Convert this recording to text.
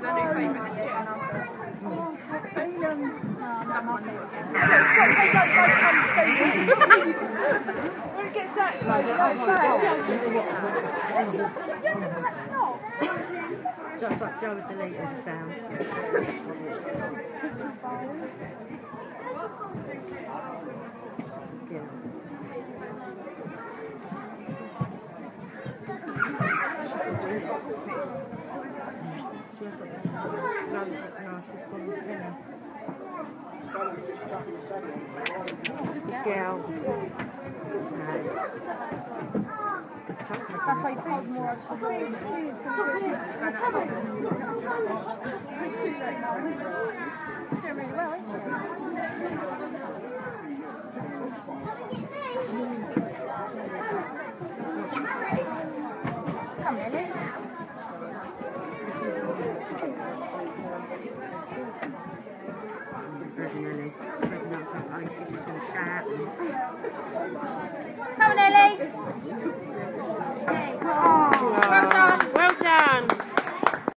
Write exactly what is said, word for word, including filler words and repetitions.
their new favourite this year. When it gets that side, it's like Just like Joe deleted the sound. Yeah. Girl. that's why you paid more of the doing really well, ain't you? Come Lily. Lily. She's not something she's just going to shout. Come on, Lily.